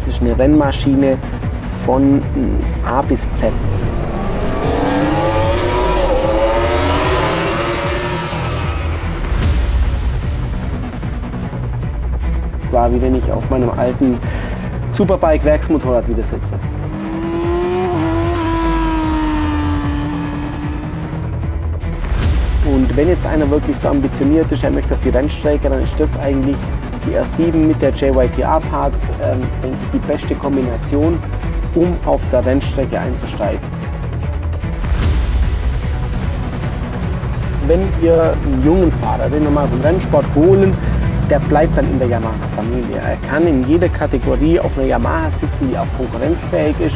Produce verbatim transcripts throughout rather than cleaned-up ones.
ist eine Rennmaschine von A bis Z. War wie wenn ich auf meinem alten Superbike Werksmotorrad wieder sitze. Und wenn jetzt einer wirklich so ambitioniert ist, er möchte auf die Rennstrecke, dann ist das eigentlich die R sieben mit der J Y T A-Parts, ähm, denke ich, die beste Kombination, um auf der Rennstrecke einzusteigen. Wenn ihr einen jungen Fahrer, den wir mal vom Rennsport holen, der bleibt dann in der Yamaha-Familie. Er kann in jeder Kategorie auf einer Yamaha sitzen, die auch konkurrenzfähig ist.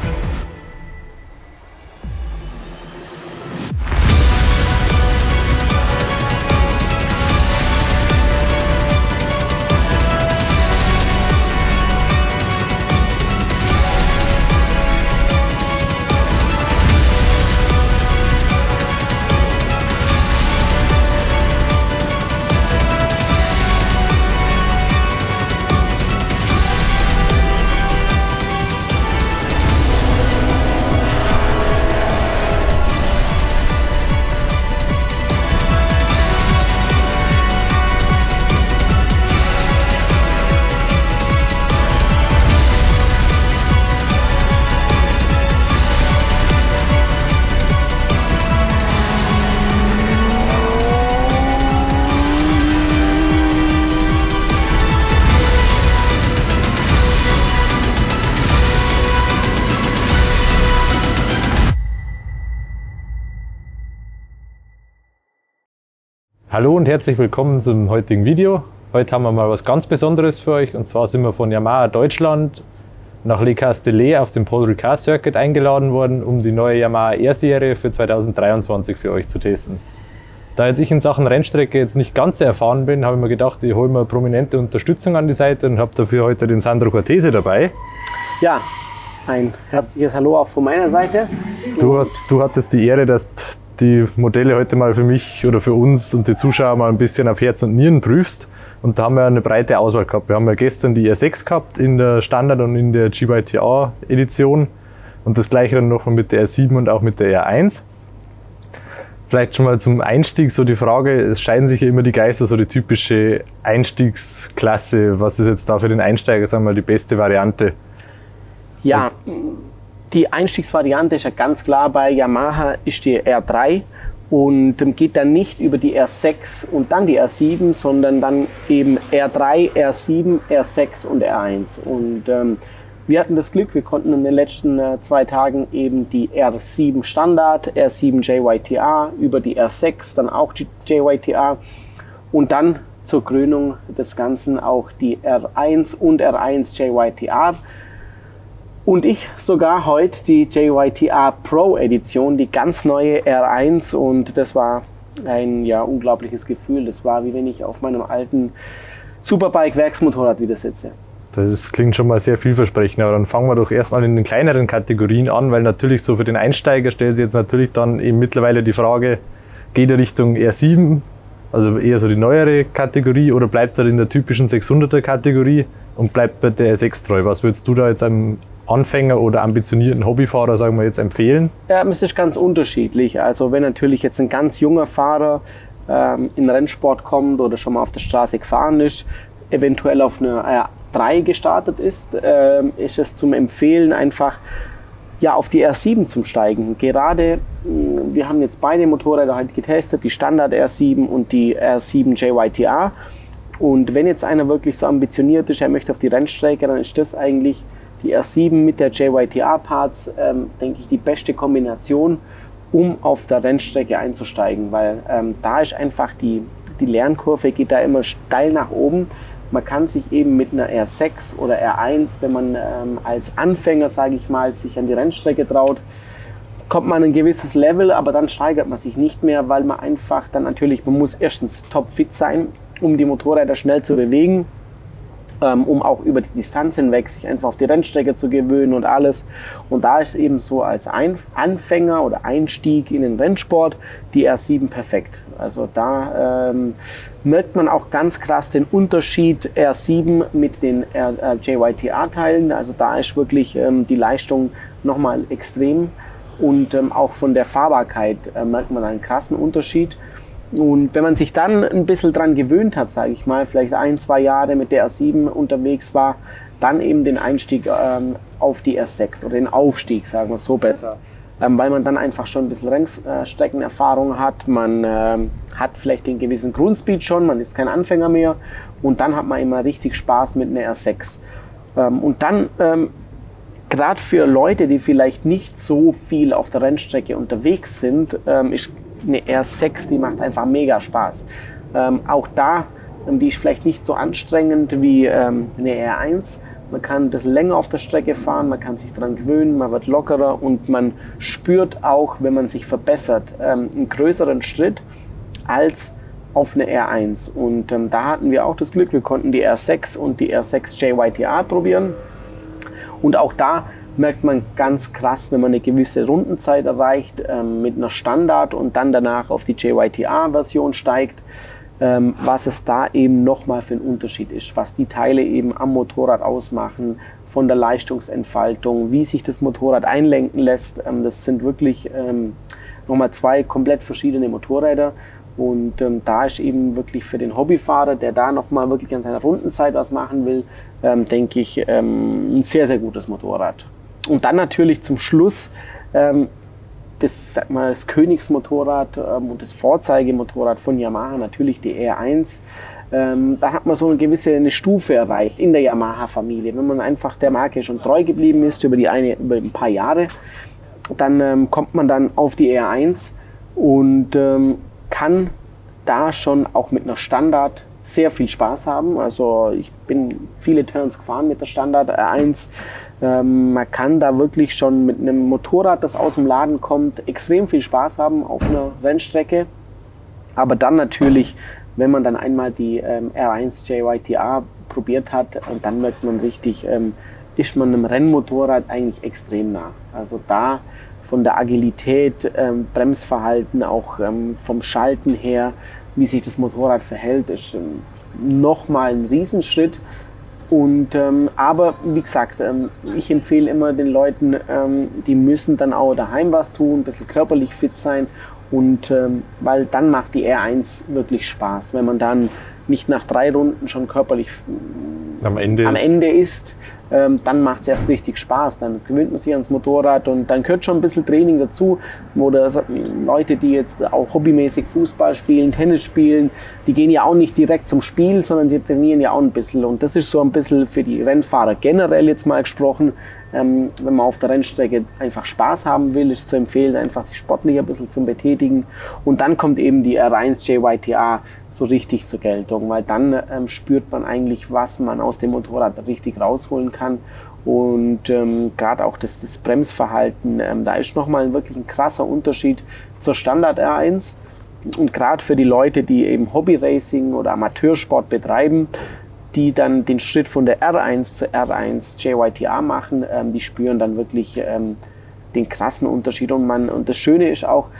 Hallo und herzlich willkommen zum heutigen Video. Heute haben wir mal was ganz Besonderes für euch, und zwar sind wir von Yamaha Deutschland nach Le Castellet auf dem Paul Ricard Circuit eingeladen worden, um die neue Yamaha R-Serie für zweitausenddreiundzwanzig für euch zu testen. Da jetzt ich in Sachen Rennstrecke jetzt nicht ganz so erfahren bin, habe ich mir gedacht, ich hole mir prominente Unterstützung an die Seite und habe dafür heute den Sandro Cortese dabei. Ja, ein herzliches Hallo auch von meiner Seite. Du, hast, du hattest die Ehre, dass die Modelle heute mal für mich oder für uns und die Zuschauer mal ein bisschen auf Herz und Nieren prüfst. Und da haben wir eine breite Auswahl gehabt. Wir haben ja gestern die R sechs gehabt in der Standard- und in der G Y T A-Edition und das gleiche dann noch mit der R sieben und auch mit der R eins. Vielleicht schon mal zum Einstieg so die Frage, es scheiden sich ja immer die Geister, so die typische Einstiegsklasse. Was ist jetzt da für den Einsteiger, sagen wir mal, die beste Variante? Ja, die Einstiegsvariante ist ja ganz klar bei Yamaha ist die R drei und geht dann nicht über die R sechs und dann die R sieben, sondern dann eben R drei, R sieben, R sechs und R eins. Und ähm, wir hatten das Glück, wir konnten in den letzten äh, zwei Tagen eben die R sieben Standard, R sieben J Y T A, über die R sechs dann auch die J Y T A und dann zur Krönung des Ganzen auch die R eins und R eins J Y T A. Und ich sogar heute die J Y T A Pro Edition, die ganz neue R eins, und das war ein ja, unglaubliches Gefühl. Das war wie wenn ich auf meinem alten Superbike Werksmotorrad wieder sitze. Das klingt schon mal sehr vielversprechend, aber dann fangen wir doch erstmal in den kleineren Kategorien an, weil natürlich so für den Einsteiger stellt sich jetzt natürlich dann eben mittlerweile die Frage, geht er Richtung R sieben, also eher so die neuere Kategorie, oder bleibt er in der typischen sechshunderter Kategorie und bleibt bei der R sechs treu? Was würdest du da jetzt einem Anfänger oder ambitionierten Hobbyfahrer, sagen wir jetzt, empfehlen? Ja, es ist ganz unterschiedlich. Also wenn natürlich jetzt ein ganz junger Fahrer ähm, in Rennsport kommt oder schon mal auf der Straße gefahren ist, eventuell auf eine R drei gestartet ist, äh, ist es zum Empfehlen, einfach ja, auf die R sieben zu steigen. Gerade, wir haben jetzt beide Motorräder halt getestet, die Standard R sieben und die R sieben J Y T A. Und wenn jetzt einer wirklich so ambitioniert ist, er möchte auf die Rennstrecke, dann ist das eigentlich die R sieben mit der J Y T A-Parts, ähm, denke ich, die beste Kombination, um auf der Rennstrecke einzusteigen, weil ähm, da ist einfach die, die Lernkurve geht da immer steil nach oben. Man kann sich eben mit einer R sechs oder R eins, wenn man ähm, als Anfänger, sage ich mal, sich an die Rennstrecke traut, kommt man ein gewisses Level, aber dann steigert man sich nicht mehr, weil man einfach dann natürlich, man muss erstens topfit sein, um die Motorräder schnell zu bewegen. ähm, um auch über die Distanz hinweg sich einfach auf die Rennstrecke zu gewöhnen und alles. Und da ist eben so als Ein Anfänger oder Einstieg in den Rennsport die R sieben perfekt. Also da ähm, merkt man auch ganz krass den Unterschied R sieben mit den äh, J Y T A-Teilen. Also da ist wirklich ähm, die Leistung nochmal extrem. Und ähm, auch von der Fahrbarkeit äh, merkt man einen krassen Unterschied. Und wenn man sich dann ein bisschen dran gewöhnt hat, sage ich mal, vielleicht ein, zwei Jahre mit der R sieben unterwegs war, dann eben den Einstieg ähm, auf die R sechs oder den Aufstieg, sagen wir so besser. Ähm, weil man dann einfach schon ein bisschen Rennstreckenerfahrung hat, man ähm, hat vielleicht den gewissen Grundspeed schon, man ist kein Anfänger mehr und dann hat man immer richtig Spaß mit einer R sechs. Ähm, und dann ähm, gerade für Leute, die vielleicht nicht so viel auf der Rennstrecke unterwegs sind, ähm, ist eine R sechs, die macht einfach mega Spaß. Ähm, auch da, ähm, die ist vielleicht nicht so anstrengend wie ähm, eine R eins. Man kann ein bisschen länger auf der Strecke fahren, man kann sich daran gewöhnen, man wird lockerer und man spürt auch, wenn man sich verbessert, ähm, einen größeren Schritt als auf eine R eins. Und ähm, da hatten wir auch das Glück, wir konnten die R sechs und die R sechs J Y T A probieren. Und auch da merkt man ganz krass, wenn man eine gewisse Rundenzeit erreicht ähm, mit einer Standard und dann danach auf die J Y T A-Version steigt, ähm, was es da eben nochmal für einen Unterschied ist, was die Teile eben am Motorrad ausmachen, von der Leistungsentfaltung, wie sich das Motorrad einlenken lässt. Ähm, das sind wirklich ähm, nochmal zwei komplett verschiedene Motorräder. Und ähm, da ist eben wirklich für den Hobbyfahrer, der da nochmal wirklich an seiner Rundenzeit was machen will, ähm, denke ich, ähm, ein sehr, sehr gutes Motorrad. Und dann natürlich zum Schluss ähm, das, sag mal, das Königsmotorrad ähm, und das Vorzeigemotorrad von Yamaha, natürlich die R eins. Ähm, da hat man so eine gewisse eine Stufe erreicht in der Yamaha-Familie. Wenn man einfach der Marke schon treu geblieben ist über, die eine, über ein paar Jahre, dann ähm, kommt man dann auf die R eins und ähm, kann da schon auch mit einer Standard sehr viel Spaß haben. Also ich bin viele Turns gefahren mit der Standard R eins. Ähm, man kann da wirklich schon mit einem Motorrad, das aus dem Laden kommt, extrem viel Spaß haben auf einer Rennstrecke. Aber dann natürlich, wenn man dann einmal die ähm, R eins J Y T A probiert hat, und dann merkt man richtig, ähm, ist man einem Rennmotorrad eigentlich extrem nah. Also da von der Agilität, ähm, Bremsverhalten, auch ähm, vom Schalten her, wie sich das Motorrad verhält, ist ähm, nochmal ein Riesenschritt. Und, ähm, aber wie gesagt, ähm, ich empfehle immer den Leuten, ähm, die müssen dann auch daheim was tun, ein bisschen körperlich fit sein. Und ähm, weil dann macht die R eins wirklich Spaß, wenn man dann nicht nach drei Runden schon körperlich am Ende am ist. Ende ist, ähm, dann macht es erst richtig Spaß. Dann gewöhnt man sich ans Motorrad und dann gehört schon ein bisschen Training dazu. Oder Leute, die jetzt auch hobbymäßig Fußball spielen, Tennis spielen, die gehen ja auch nicht direkt zum Spiel, sondern die trainieren ja auch ein bisschen. Und das ist so ein bisschen für die Rennfahrer generell jetzt mal gesprochen. Ähm, wenn man auf der Rennstrecke einfach Spaß haben will, ist zu empfehlen, einfach sich sportlich ein bisschen zu betätigen. Und dann kommt eben die R eins J Y T A so richtig zur Geltung, weil dann ähm, spürt man eigentlich, was man aus dem Motorrad richtig rausholen kann. Und ähm, gerade auch das, das Bremsverhalten, ähm, da ist nochmal wirklich ein krasser Unterschied zur Standard R eins. Und gerade für die Leute, die eben Hobby-Racing oder Amateursport betreiben, die dann den Schritt von der R eins zur R eins J Y T A machen, ähm, die spüren dann wirklich ähm, den krassen Unterschied. Und, man, und das Schöne ist auch,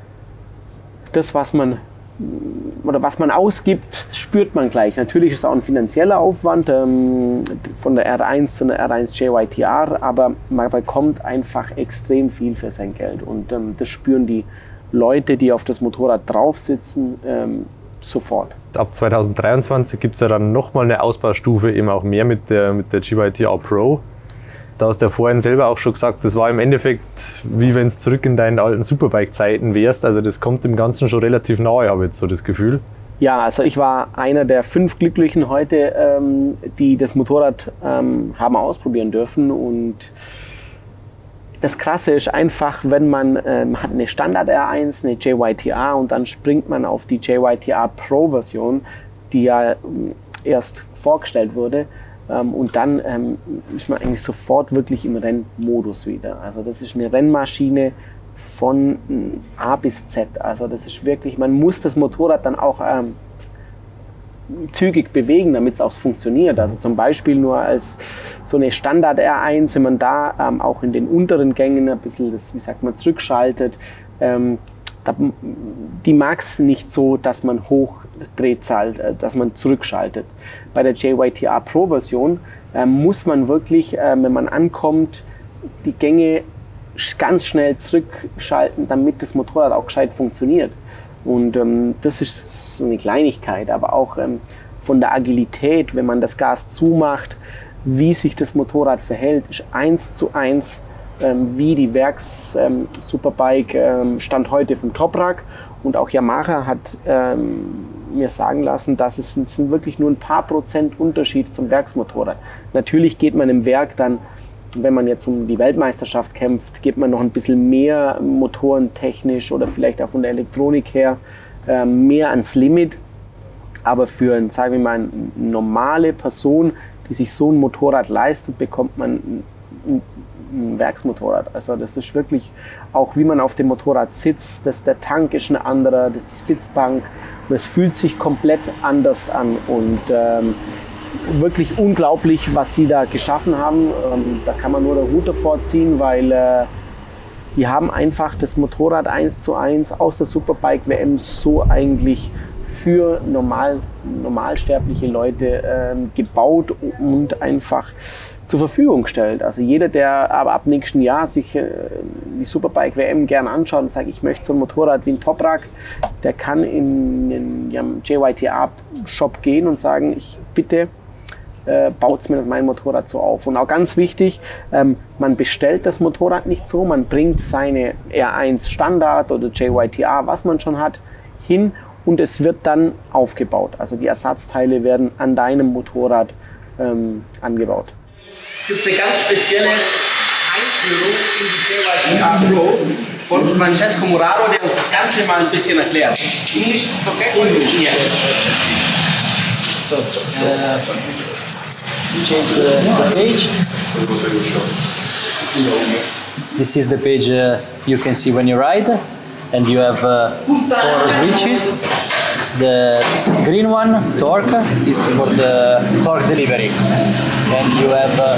das, was man, oder was man ausgibt, spürt man gleich. Natürlich ist es auch ein finanzieller Aufwand ähm, von der R eins zu einer R eins J Y T A, aber man bekommt einfach extrem viel für sein Geld. Und ähm, das spüren die Leute, die auf das Motorrad drauf sitzen, ähm, sofort. Ab zweitausenddreiundzwanzig gibt es ja dann nochmal eine Ausbaustufe, eben auch mehr mit der, mit der J Y T A Pro. Da hast du ja vorhin selber auch schon gesagt, das war im Endeffekt, wie wenn es zurück in deinen alten Superbike-Zeiten wärst. Also das kommt dem Ganzen schon relativ nahe, habe ich jetzt so das Gefühl. Ja, also ich war einer der fünf Glücklichen heute, ähm, die das Motorrad ähm, haben ausprobieren dürfen. Und das Krasse ist einfach, wenn man ähm, hat eine Standard R eins, eine J Y T A und dann springt man auf die J Y T A Pro Version, die ja ähm, erst vorgestellt wurde. Ähm, und dann ähm, ist man eigentlich sofort wirklich im Rennmodus wieder. Also das ist eine Rennmaschine von A bis Z. Also das ist wirklich, man muss das Motorrad dann auch ähm, zügig bewegen, damit es auch funktioniert. Also zum Beispiel nur als so eine Standard R eins, wenn man da ähm, auch in den unteren Gängen ein bisschen das, wie sagt man, zurückschaltet, ähm, da, die mag es nicht so, dass man Hochdrehzahl, äh, dass man zurückschaltet. Bei der J Y T R Pro Version äh, muss man wirklich, äh, wenn man ankommt, die Gänge ganz schnell zurückschalten, damit das Motorrad auch gescheit funktioniert. Und ähm, das ist so eine Kleinigkeit, aber auch ähm, von der Agilität, wenn man das Gas zumacht, wie sich das Motorrad verhält, ist eins zu eins ähm, wie die Werks-Superbike ähm, Stand heute vom Toprak. Und auch Yamaha hat ähm, mir sagen lassen, dass es, es sind wirklich nur ein paar Prozent Unterschied zum Werksmotorrad. Natürlich geht man im Werk dann, wenn man jetzt um die Weltmeisterschaft kämpft, geht man noch ein bisschen mehr motorentechnisch oder vielleicht auch von der Elektronik her äh, mehr ans Limit. Aber für, sagen wir mal, eine normale Person, die sich so ein Motorrad leistet, bekommt man ein, ein Werksmotorrad. Also das ist wirklich auch, wie man auf dem Motorrad sitzt, das, der Tank ist ein anderer, das ist die Sitzbank und es fühlt sich komplett anders an. Und ähm, wirklich unglaublich, was die da geschaffen haben. Ähm, da kann man nur den Hut davor ziehen, weil äh, die haben einfach das Motorrad eins zu eins aus der Superbike W M so eigentlich für normal, normalsterbliche Leute ähm, gebaut und einfach zur Verfügung gestellt. Also jeder, der aber ab nächsten Jahr sich äh, die Superbike W M gerne anschaut und sagt, ich möchte so ein Motorrad wie ein Toprak, der kann in den ja, J Y T R Shop gehen und sagen, ich bitte Äh, baut es mir mein Motorrad so auf. Und auch ganz wichtig, ähm, man bestellt das Motorrad nicht so, man bringt seine R eins Standard oder J Y T R, was man schon hat, hin und es wird dann aufgebaut. Also die Ersatzteile werden an deinem Motorrad ähm, angebaut. Es gibt eine ganz spezielle Einführung in die J Y T R Pro von Francesco Muraro, der uns das Ganze mal ein bisschen erklärt. Englisch, ist okay? Englisch, ja. So, uh, change the, the page. This is the page uh, you can see when you ride, and you have uh, four switches. The green one, torque, is for the torque delivery, and you have uh,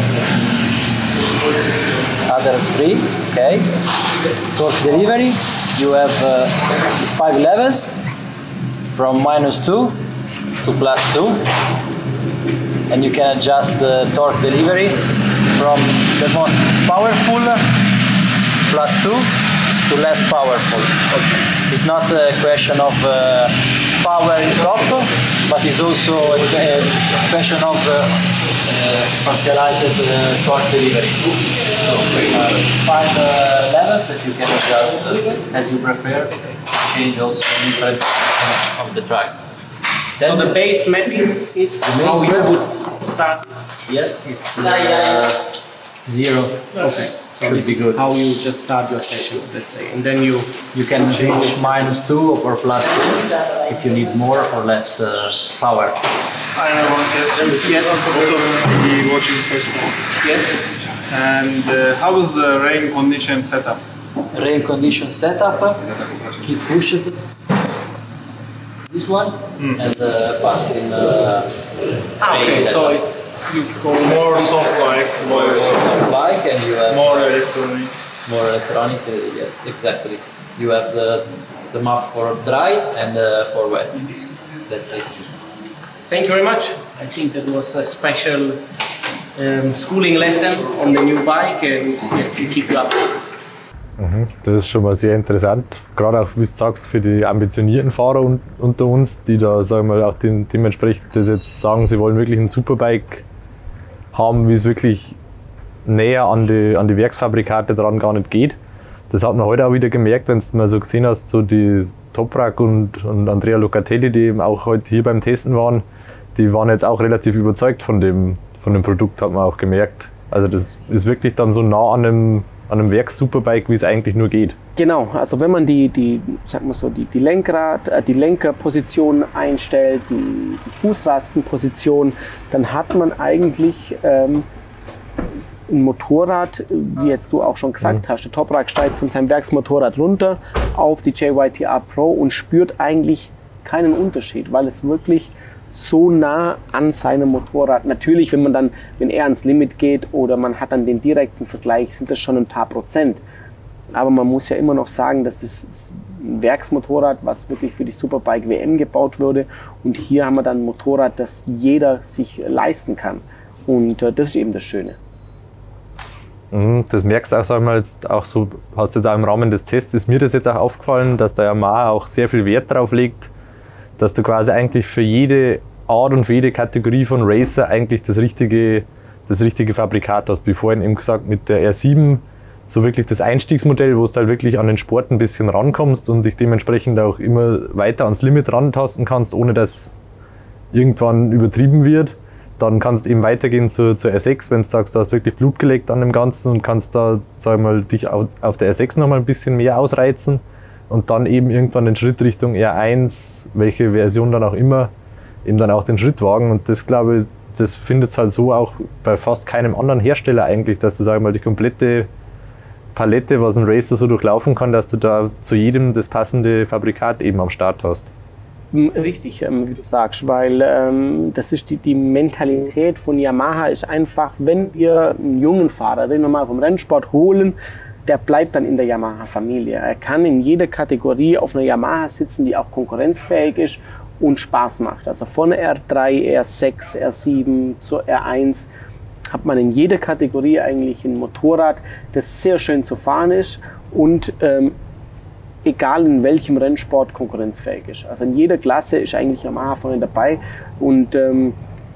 other three. Okay, torque delivery. You have uh, five levels from minus two to plus two. And you can adjust the torque delivery from the most powerful plus two to less powerful. Okay. It's not a question of uh, power in top, but it's also a, a question of uh, uh, partialized uh, torque delivery. So uh, five uh, levels that you can adjust uh, as you prefer, change also different of the track. Then so the base mapping is how you would start? Yes, it's uh, zero. Okay, so this is good. How you just start your session, let's say, and then you you can change minus two or plus two if you need more or less uh, power. I have one question. Yes, also be watching first now. Yes. And uh, how is the rain condition setup? Rain condition setup. Keep pushing. This one mm. and uh, pass in uh, ah, okay, so it's you go more soft bike, more soft bike, and you have more electronic. More electronic, uh, yes, exactly. You have the the map for dry and uh, for wet. That's it. Thank you very much. I think that was a special um, schooling lesson on the new bike, and yes, we keep you updated. Das ist schon mal sehr interessant, gerade auch, wie du sagst, für die ambitionierten Fahrer un unter uns, die da, sagen wir mal, auch dem, dementsprechend das jetzt sagen, sie wollen wirklich ein Superbike haben, wie es wirklich näher an die, an die Werksfabrikate dran gar nicht geht. Das hat man heute auch wieder gemerkt, wenn du mal so gesehen hast, so die Toprak und, und Andrea Locatelli, die eben auch heute hier beim Testen waren, die waren jetzt auch relativ überzeugt von dem, von dem Produkt, hat man auch gemerkt. Also das ist wirklich dann so nah an einem an einem Werks-Superbike, wie es eigentlich nur geht. Genau, also wenn man die, die, sag mal so, die, die, Lenkrad, äh, die Lenkerposition einstellt, die, die Fußrastenposition, dann hat man eigentlich ähm, ein Motorrad, wie jetzt du auch schon gesagt mhm. hast. Der Toprak steigt von seinem Werksmotorrad runter auf die J Y T R Pro und spürt eigentlich keinen Unterschied, weil es wirklich so nah an seinem Motorrad. Natürlich, wenn man dann, wenn er ans Limit geht oder man hat dann den direkten Vergleich, sind das schon ein paar Prozent. Aber man muss ja immer noch sagen, dass das ein Werksmotorrad, was wirklich für die Superbike W M gebaut wurde. Und hier haben wir dann ein Motorrad, das jeder sich leisten kann. Und äh, das ist eben das Schöne. Das merkst du auch, sag mal, jetzt auch so, hast du da im Rahmen des Tests, ist mir das jetzt auch aufgefallen, dass der Yamaha auch sehr viel Wert darauf legt, dass du quasi eigentlich für jede Art und für jede Kategorie von Racer eigentlich das richtige, das richtige Fabrikat hast. Wie vorhin eben gesagt, mit der R sieben so wirklich das Einstiegsmodell, wo du halt wirklich an den Sport ein bisschen rankommst und dich dementsprechend auch immer weiter ans Limit rantasten kannst, ohne dass irgendwann übertrieben wird. Dann kannst du eben weitergehen zur, zur R sechs, wenn du sagst, du hast wirklich Blut geleckt an dem Ganzen und kannst da, sag ich mal, dich auf, auf der R sechs nochmal ein bisschen mehr ausreizen und dann eben irgendwann den Schritt Richtung R eins, welche Version dann auch immer, eben dann auch den Schritt wagen. Und das, glaube ich, das findet es halt so auch bei fast keinem anderen Hersteller eigentlich, dass du, sag ich mal, die komplette Palette, was ein Racer so durchlaufen kann, dass du da zu jedem das passende Fabrikat eben am Start hast. Richtig, ähm, wie du sagst, weil ähm, das ist die, die Mentalität von Yamaha ist einfach, wenn wir einen jungen Fahrer, den wir mal vom Rennsport holen, der bleibt dann in der Yamaha-Familie. Er kann in jeder Kategorie auf einer Yamaha sitzen, die auch konkurrenzfähig ist und Spaß macht. Also von R drei, R sechs, R sieben zur R eins hat man in jeder Kategorie eigentlich ein Motorrad, das sehr schön zu fahren ist und ähm, egal in welchem Rennsport konkurrenzfähig ist. Also in jeder Klasse ist eigentlich Yamaha vorne dabei und ähm,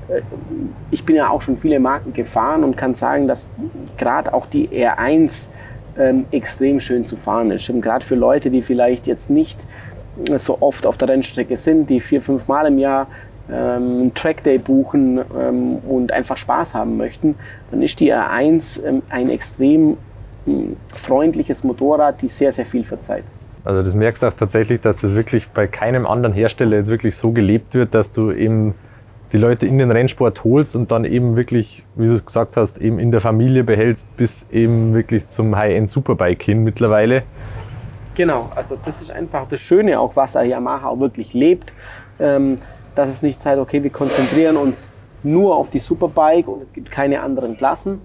ich bin ja auch schon viele Marken gefahren und kann sagen, dass gerade auch die R eins ähm, extrem schön zu fahren ist. Gerade für Leute, die vielleicht jetzt nicht so oft auf der Rennstrecke sind, die vier, fünf Mal im Jahr ähm, einen Trackday buchen ähm, und einfach Spaß haben möchten, dann ist die R eins ähm, ein extrem ähm, freundliches Motorrad, die sehr, sehr viel verzeiht. Also das merkst du auch tatsächlich, dass das wirklich bei keinem anderen Hersteller jetzt wirklich so gelebt wird, dass du eben die Leute in den Rennsport holst und dann eben wirklich, wie du gesagt hast, eben in der Familie behältst, bis eben wirklich zum High-End Superbike hin mittlerweile. Genau, also das ist einfach das Schöne auch, was der Yamaha auch wirklich lebt, ähm, dass es nicht heißt, okay, wir konzentrieren uns nur auf die Superbike und es gibt keine anderen Klassen.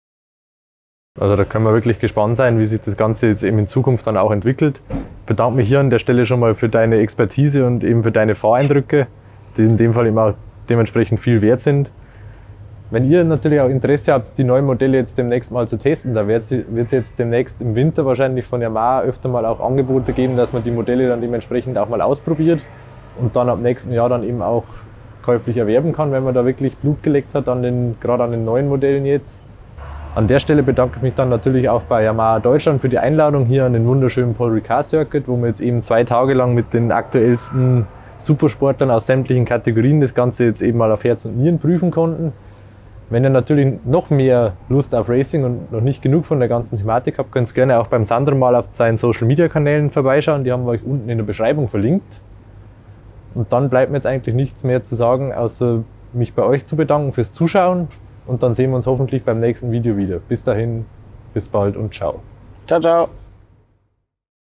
Also da können wir wirklich gespannt sein, wie sich das Ganze jetzt eben in Zukunft dann auch entwickelt. Ich bedanke mich hier an der Stelle schon mal für deine Expertise und eben für deine Fahreindrücke, die in dem Fall eben auch dementsprechend viel wert sind. Wenn ihr natürlich auch Interesse habt, die neuen Modelle jetzt demnächst mal zu testen, da wird es jetzt demnächst im Winter wahrscheinlich von Yamaha öfter mal auch Angebote geben, dass man die Modelle dann dementsprechend auch mal ausprobiert und dann ab nächsten Jahr dann eben auch käuflich erwerben kann, wenn man da wirklich Blut geleckt hat, an den, gerade an den neuen Modellen jetzt. An der Stelle bedanke ich mich dann natürlich auch bei Yamaha Deutschland für die Einladung hier an den wunderschönen Paul Ricard Circuit, wo wir jetzt eben zwei Tage lang mit den aktuellsten Supersportlern aus sämtlichen Kategorien das Ganze jetzt eben mal auf Herz und Nieren prüfen konnten. Wenn ihr natürlich noch mehr Lust auf Racing und noch nicht genug von der ganzen Thematik habt, könnt ihr gerne auch beim Sandro mal auf seinen Social Media Kanälen vorbeischauen, die haben wir euch unten in der Beschreibung verlinkt. Und dann bleibt mir jetzt eigentlich nichts mehr zu sagen, außer mich bei euch zu bedanken fürs Zuschauen. Und dann sehen wir uns hoffentlich beim nächsten Video wieder. Bis dahin, bis bald und ciao. Ciao, ciao.